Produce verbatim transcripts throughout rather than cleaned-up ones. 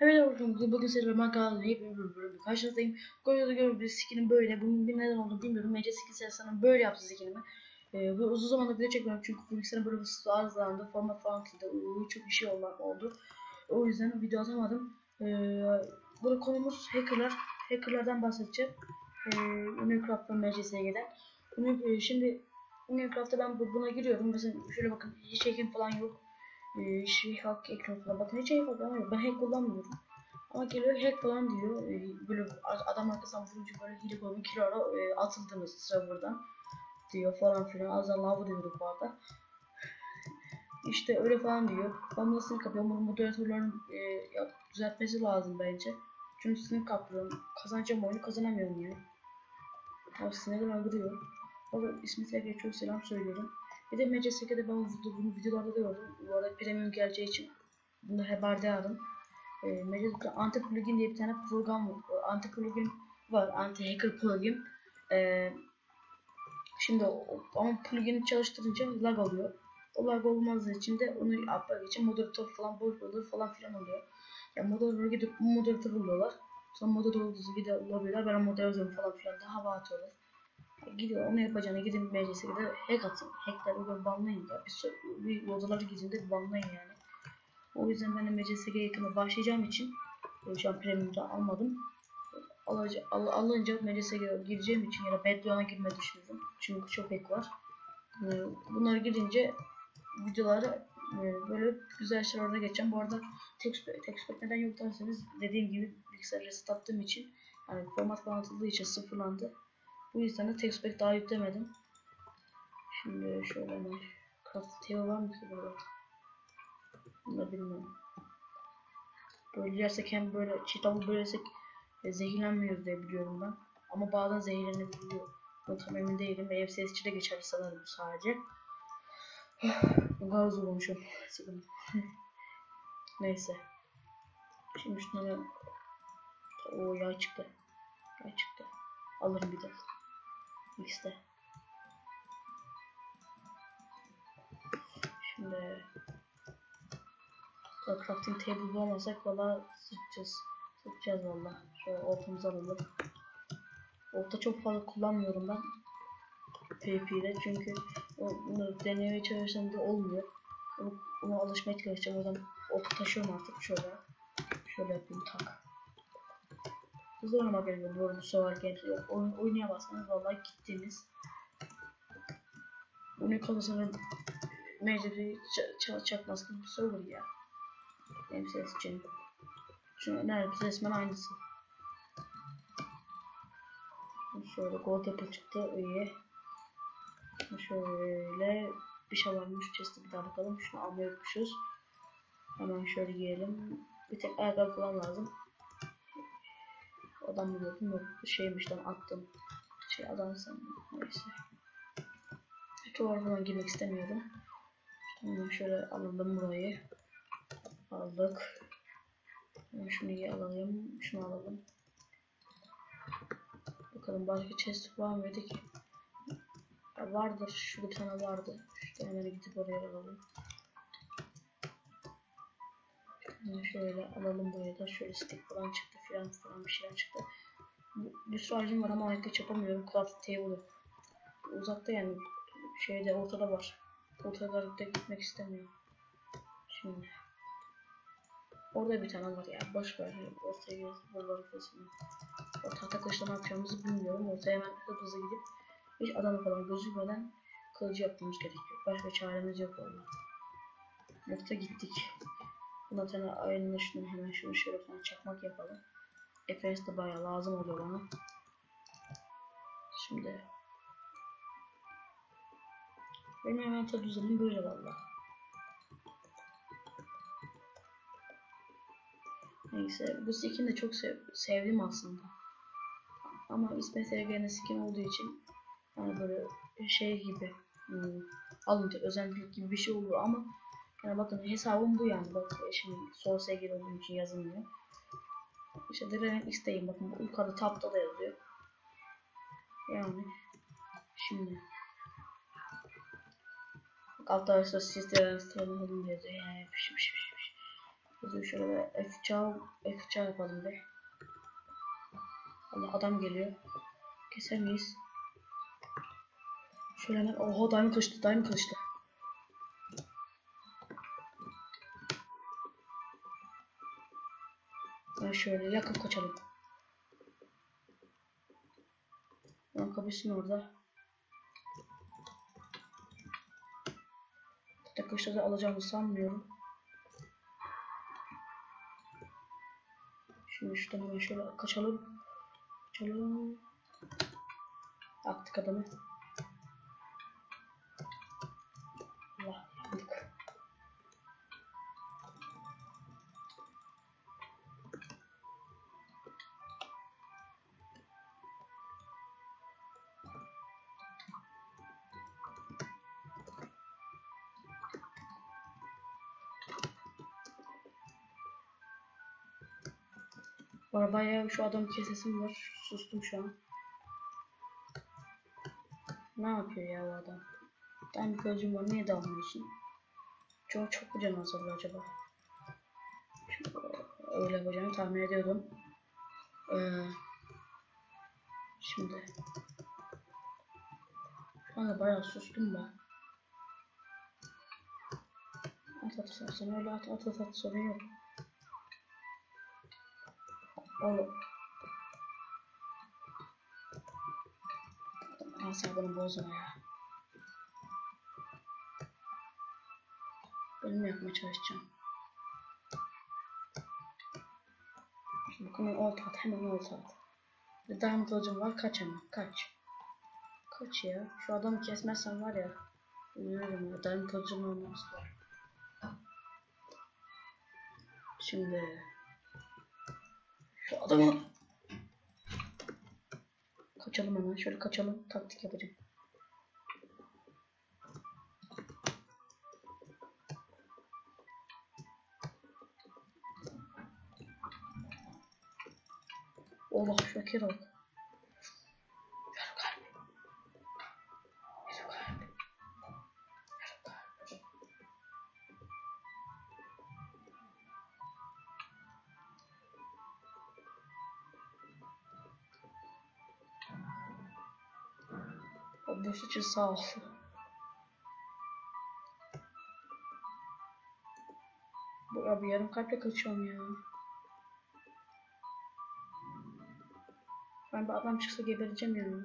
Evet arkadaşlar, bugün sizlerle Minecraft'ın yepyeni bir bölümü karşınızdayım. Koyuyordu gördüğünüz skinin böyle. Bunun bir neden olduğunu bilmiyorum. Mece skin serisinden böyle yaptı skinimi. Ee, bu uzun zamandır video çekmiyorum çünkü bilgisayarın böyle arızalandı. Format falan kildi. Çok bir şey oldu. O yüzden video atamadım. Ee, burada konumuz hackerlar. Hackerlardan bahsedeceğim. Ee, Minecraft'tan Mece S G'den. Şimdi Minecraft'ta ben buna giriyorum. Mesela şöyle bakın, hiç hacking falan yok. Ee, şey hack ekranına bakın, hiç hack falan yok. Ben hack kullanmıyorum. Ama geliyor hack falan diyor. Ee, böyle adam arkasından vurunca böyle hile koyuyor. Kilo ara e, atıldınız serverdan diyor falan filan. Az daha lava diyorduk bu arada. İşte öyle falan diyor. Ben bunu sınıf kapıyorum. Bunu moderatörlerin e, ya, düzeltmesi lazım bence. Çünkü sınıf kapıyorum. Kazanacağım oyunu kazanamıyorum yani. Abi sinirden öldürüyor. Orada ismi tekrar çok selam söylüyorum. Bir de M C S G'de ben bunu videolarda da gördüm. Bu arada premium geleceği için bunu haberdar. E, M C S G'de anti plugin diye bir tane program var. Anti plugin var. Anti hacker plugin. E, şimdi o, ama plugin'i çalıştırınca lag oluyor. O lag olmazsa için de onu yapmak için moderatör falan bozulur falan filan oluyor. Ya moderatörü gidip moderatör buluyorlar. Sonra moderatörü gidip bulabiliyorlar. Ben moderatörüm falan filan da hava atıyorlar. Gidiyor onu yapacağına gidin M C S G'de hack atın. Hackler böyle banlayın ya. Bir, bir odaları gidin de banlayın yani. O yüzden ben de M C S G yakında başlayacağım için şu an premium'da almadım. Alıcı, al, alınca M C S G'ye gireceğim için ya da Bedrock'a girme düşünüyorum. Çünkü çok hack var. Bunlar girince videoları böyle güzel şeylerde geçeceğim. Bu arada textpack neden yok derseniz, dediğim gibi bilgisayarı reset attığım için, yani format falan atıldığı için sıfırlandı. Bu yüzden de textpack daha yüklemedim. Şimdi şöyle hemen craft table var mı ki burada? Bunu da bilmiyorum. Böyle yersek hem böyle çiğ tavuk böylesek e, zehirlenmiyoruz diye biliyorum ben. Ama bazen zehirlenebiliyor. Bunu tam emin değilim. Ev sesçi de geçerli sanırım bu sadece. Gaz olmuşum. Neyse. Şimdi şunları... Oo, yağ çıktı. Yağ çıktı. Alırım bir de. X'de. Şimdi... Crafting table bulamasak valla sıçacağız. Sıçacağız valla. Şöyle ortamızı alalım. Orta çok fazla kullanmıyorum ben. PvP'de çünkü onu denemeye çalıştığımda olmuyor. Onu, ona alışmaya çalışacağım. O yüzden orta taşıyorum artık. Şöyle. Şöyle yapayım, tak. Hızlı oynamak gerekiyor. Bu arada soğar gençler. Oyun, oynayamazsanız vallahi gittiniz. Oyun kafasına mecburi çakmaz gibi bir şey olur ya. Benim ses için. Çünkü neredeyse resmen aynısı. Şöyle gold yapı çıktı. İyi. Şöyle bir şey varmış. Chest'i bir daha bakalım. Şunu almayı unutmuşuz. Hemen şöyle giyelim. Bir tek ayakkabı falan lazım. Adam mı gördüm, yok şeymiş lan, attım. Şey adam sanırım. Neyse. Tuvalet falan girmek istemiyorum. Hemen şöyle alalım burayı. Aldık. Şunu iyi alalım. Şunu alalım. Bakalım başka chest var mıydı ki? Ya vardır. Şurada bir tane vardı. İşte hemen gidip oraya alalım. Hemen şöyle alalım buraya da. Şöyle stick falan çıktı filan falan bir şeyler çıktı. Bir sürü ağacım var ama hareket yapamıyorum. Craft table uzakta, yani şeyde ortada var. Ortada da gitmek istemiyorum. Şimdi orada bir tane var ya, boş ver. Ortaya gidip buraları kesin. O tahta kılıçla ne yapacağımızı bilmiyorum. Ortaya hemen hızlı gidip hiç adam falan gözükmeden kılıcı yapmamız gerekiyor. Başka çaremiz yok vallahi. Yoksa gittik. Buna tane ayarını şunu hemen şunu şöyle falan çakmak yapalım. F P S de bayağı lazım oluyor bana. Şimdi benim envanter düzenim böyle valla. Neyse, bu skin'i de çok sev sevdim aslında. Ama İsmet Sevgen'in skin olduğu için yani böyle şey gibi hmm, alınca özellik gibi bir şey oluyor ama yani bakın hesabım bu yani. Bak şimdi sol sevgili olduğum için yazılmıyor. İşte Diren X'teyim, bakın bu yukarıda tabda da yazıyor. Yani şimdi bak altta işte siz Diren X'teyim yazıyor yani piş piş piş piş. Hadi şöyle bir F çağ, F çağ yapalım be. Allah adam geliyor. Keser miyiz? Şöyle hemen oho daim kılıçtı daim kılıçtı. Ben şöyle yakıp kaçalım. Ben kapışsın orada. Tek kılıçta da alacağımı sanmıyorum. Şimdi şuradan hemen şöyle kaçalım. Kaçalım. Attık adamı. Allah yandık. Bu arada bayağı şu adamı kesesim var. Sustum şu an. Ne yapıyor ya bu adam? Ben bir gözüm var. Niye dalmıyorsun? Çok çok mu can azalıyor acaba? Şimdi, öyle yapacağını tahmin ediyordum. Ee, şimdi şu anda bayağı sustum ben. At at sen, sen öyle at at at at sorun yok. Oğlum. Asabını bozma ya. Benim yapmaya çalışacağım. Şimdi hemen olta at, hemen olta at. Bir diamond kılıcım var, kaç hemen, kaç. Kaç ya, şu adamı kesmezsem var ya. Bilmiyorum ya, diamond kılıcım olmaz. Şimdi şu adamı kaçalım hemen, şöyle kaçalım, taktik yapacağım. Allah şu kere bak. O boss için sağ ol. Bu abi yarım kalple kaçıyorum ya. Ben bir adam çıksa gebereceğim yani.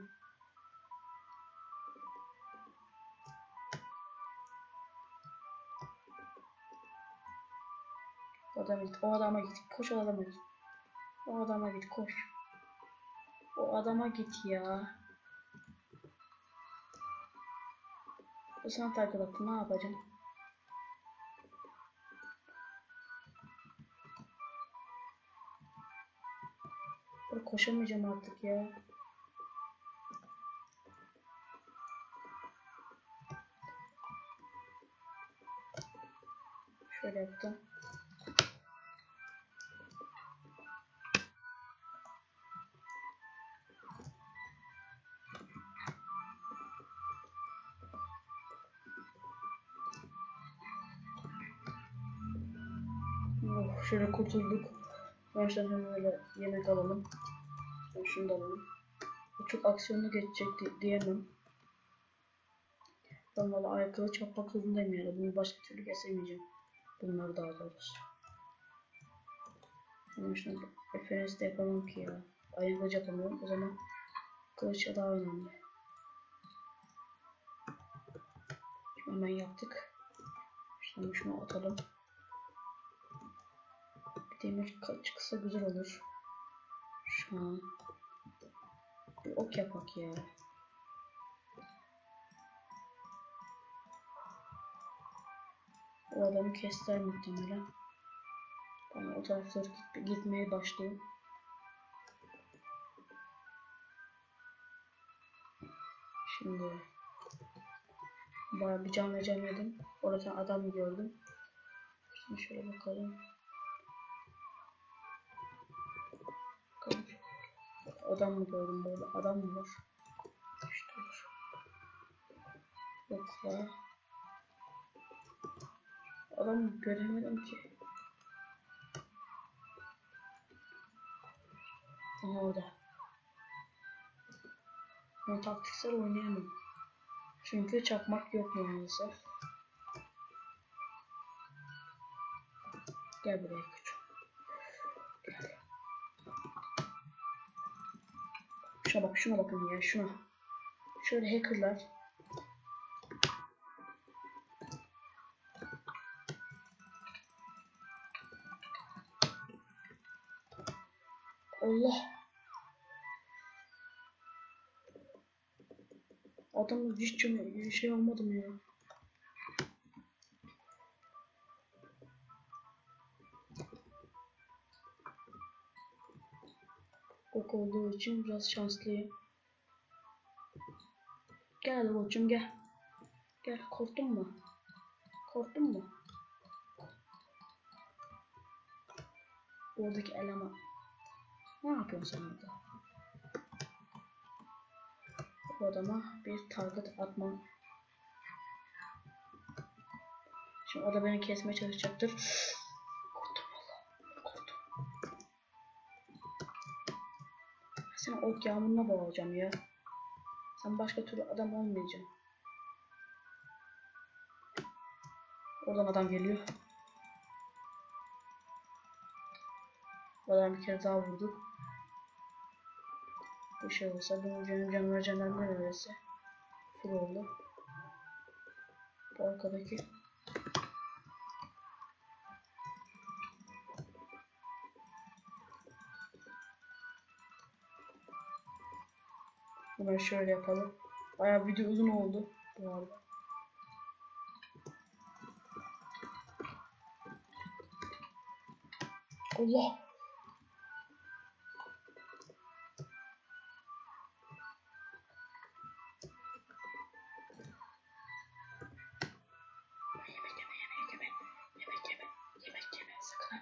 O adama git, o adama git, koş o adama git. O adama git, koş. O adama git ya. Bu sana takip etti, ne yapacağım? Böyle koşamayacağım artık ya. Şöyle yaptım. Oh, şöyle kurtulduk. Baştan hemen öyle yemek alalım. Ben şunu da alalım. Bu çok aksiyonlu geçecek di diyemem. Ben valla ayakkabı çapmak zorundayım yani. Bunu başka türlü kesemeyeceğim. Bunları daha doğrusu. Ama şunu F N S'de yapamam ki ya. Ayakkabı yapamıyorum. O zaman kılıçla daha önemli. Şimdi hemen yaptık. Şimdi şunu atalım. Bir demir çıksa güzel olur. Şu an. Bir ok yapak ya. O adamı kestiler muhtemelen. Ben o taraflara git gitmeye başlayayım. Şimdi bayağı bir can veremedim. Orada adam gördüm. Şimdi şöyle bakalım. Bakalım. Adam mı gördüm böyle? Adam mı var? İşte olur. Yok ya. Adam göremedim ki. Aha orada. Ben taktiksel oynayamam. Çünkü çakmak yok maalesef. Gel buraya küçük. Gel. Şuna bak, şuna bakın ya, şuna. Şöyle hackerlar. Allah. Adamın hiç şey olmadı mı ya? Ok olduğu için biraz şanslıyım. Gel hadi koçum gel. Gel, korktun mu? Korktun mu? Oradaki eleman. Ne yapıyorsun sen orada? Bu adama bir target atmam. Şimdi o da beni kesmeye çalışacaktır. Korktum valla. Korktum. Seni ok yağmuruna boğacağım ya. Sen başka türlü adam olmayacaksın. Oradan adam geliyor. Oradan bir kere daha vurduk. Bu şey olsa bunun canım canım canım neresi? Full oldu. Bu arkadaki. Hemen şöyle yapalım. Bayağı video uzun oldu bu arada. Allah. Yemek yeme, yemek yeme, yemek yeme, yemek yeme sakın.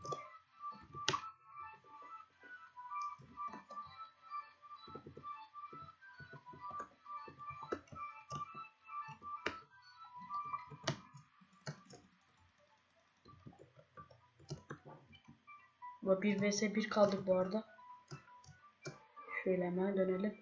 Ve bir vs bir kaldık bu arada. Şöyle hemen dönelim.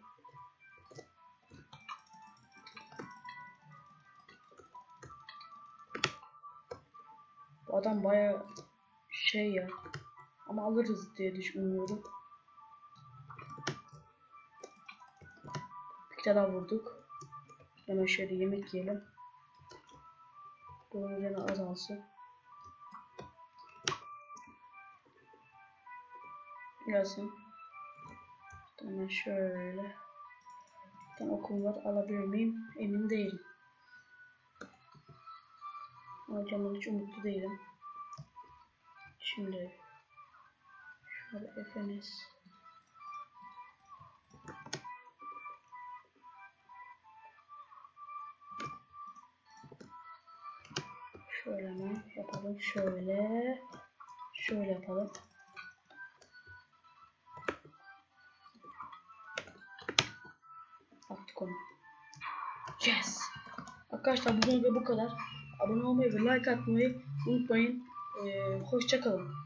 Bu adam baya şey ya. Ama alırız diye düşünüyorum. Bir tane daha vurduk. Hemen şöyle yemek yiyelim. Bunun üzerine azalsın. Gelsin. Hemen şöyle. Ben okum var, alabilir miyim? Emin değilim. Ama canım hiç umutlu değilim. Şimdi şöyle F N S. Şöyle hemen yapalım. Şöyle. Şöyle yapalım. Attık onu. Yes. Arkadaşlar bugün de bu kadar. Abone olmayı ve like atmayı unutmayın. Ee, hoşça kalın.